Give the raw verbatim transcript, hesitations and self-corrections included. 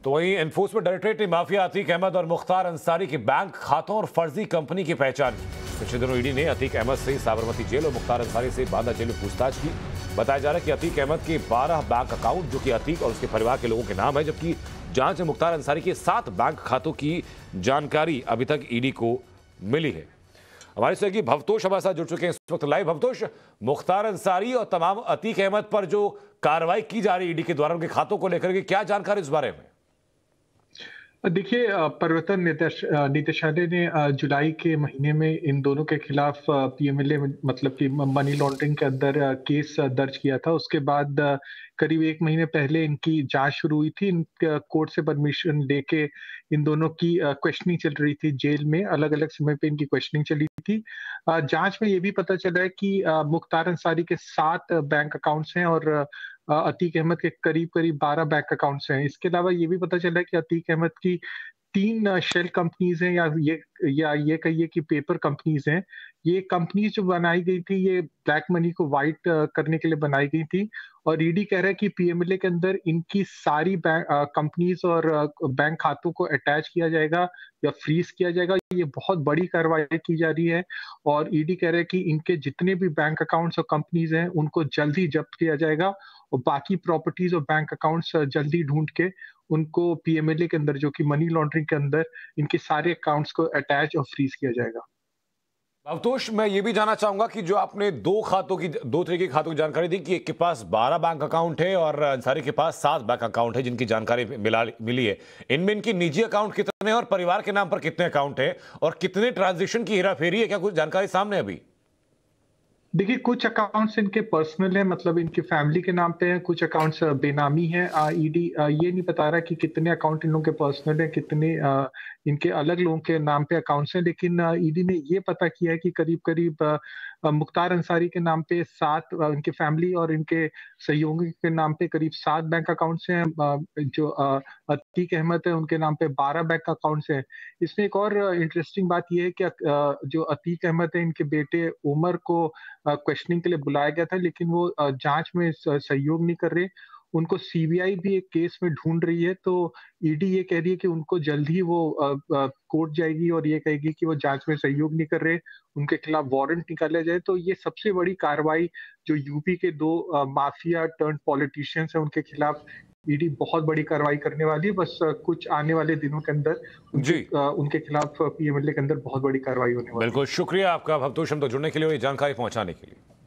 तो वहीं enforcement directorate ने माफिया अतीक अहमद और मुख्तार अंसारी के बैंक खातों और फर्जी कंपनी की पहचान की। पिछले दिनों ईडी ने अतीक अहमद से साबरमती जेल और मुख्तार अंसारी से बांदा जेल में पूछताछ की। बताया जा रहा है कि अतीक अहमद के बारह बैंक अकाउंट जो कि अतीक और उसके परिवार के लोगों के नाम है, जबकि जांच में मुख्तार अंसारी के सात बैंक खातों की जानकारी अभी तक ईडी को मिली है। हमारे सहयोगी भवतोष हमारे साथ जुड़ चुके हैं इस वक्त लाइव। भवतोष, मुख्तार अंसारी और तमाम अतीक अहमद पर जो कार्रवाई की जा रही है ईडी के द्वारा, उनके खातों को लेकर के क्या जानकारी इस बारे में? देखिए, प्रवर्तन निदेशालय ने जुलाई के महीने में इन दोनों के खिलाफ पीएमएलए मतलब कि मनी लॉन्ड्रिंग के अंदर केस दर्ज किया था। उसके बाद करीब एक महीने पहले इनकी जांच शुरू हुई थी। इन कोर्ट से परमिशन लेके इन दोनों की क्वेश्चनिंग चल रही थी जेल में। अलग अलग समय पे इनकी क्वेश्चनिंग चली थी। जांच में ये भी पता चला है कि मुख्तार अंसारी के सात बैंक अकाउंट्स हैं और अतीक अहमद के करीब करीब बारह बैंक अकाउंट्स हैं। इसके अलावा ये भी पता चला है कि अतीक अहमद की तीन शेल कंपनीज हैं या ये या ये कहिए कि पेपर कंपनीज हैं। ये कंपनीज जो बनाई गई थी, ये ब्लैक मनी को वाइट करने के लिए बनाई गई थी और ईडी कह रहा है कि पीएमएलए के अंदर इनकी सारी बैंक कंपनीज और बैंक खातों को अटैच किया जाएगा या फ्रीज किया जाएगा। ये बहुत बड़ी कार्रवाई की जा रही है और ईडी कह रहा है कि इनके जितने भी बैंक अकाउंट्स और कंपनीज हैं उनको जल्द ही जब्त किया जाएगा और बाकी प्रॉपर्टीज और बैंक अकाउंट्स जल्दी ढूंढ के उनको पीएमएलए के अंदर जो कि मनी लॉन्ड्रिंग के अंदर इनके सारे अकाउंट्स को अटैच और फ्रीज किया जाएगा। भवतोष, मैं ये भी जानना चाहूंगा कि जो आपने दो खातों की दो तरीके के खातों की जानकारी दी कि एक के पास बारह बैंक अकाउंट है और अंसारी के पास सात बैंक अकाउंट है जिनकी जानकारी मिला मिली है, इनमें इनकी निजी अकाउंट कितने हैं और परिवार के नाम पर कितने अकाउंट है और कितने ट्रांजेक्शन की हेराफेरी है? क्या कुछ जानकारी सामने अभी? देखिए, कुछ अकाउंट्स इनके पर्सनल है, मतलब इनकी फैमिली के नाम पे है, कुछ अकाउंट्स बेनामी है। ईडी ये नहीं बता रहा कि कितने अकाउंट इन लोगों के पर्सनल है, कितने आ, इनके अलग लोगों के नाम पे अकाउंट्स हैं। लेकिन ईडी ने ये पता किया है कि करीब करीब आ, मुख्तार अंसारी के नाम पे सात, इनके फैमिली और इनके सहयोगी के नाम पे करीब सात बैंक अकाउंट्स हैं। आ, जो आ, अतीक अहमद है उनके नाम पे बारह बैंक अकाउंट्स हैं। इसमें एक और इंटरेस्टिंग बात यह है कि आ, जो अतीक अहमद है, इनके बेटे उमर को क्वेश्चनिंग के लिए बुलाया गया था, लेकिन वो जांच में सहयोग नहीं कर रहे। उनको सीबीआई भी एक केस में ढूंढ रही है, तो ईडी ये कह रही है कि उनको जल्द ही वो कोर्ट जाएगी और ये कहेगी कि वो जांच में सहयोग नहीं कर रहे, उनके खिलाफ वारंट निकाला जाए। तो ये सबसे बड़ी कार्रवाई जो यूपी के दो आ, माफिया टर्न पॉलिटिशियंस हैं उनके खिलाफ ईडी बहुत बड़ी कार्रवाई करने वाली है। बस कुछ आने वाले दिनों के अंदर उनके, आ, उनके खिलाफ पीएमएलए के अंदर बहुत बड़ी कार्रवाई होने वाली है। बिल्कुल, शुक्रिया आपका भवतोष हम तो जुड़ने के लिए और ये जानकारी पहुंचाने के लिए।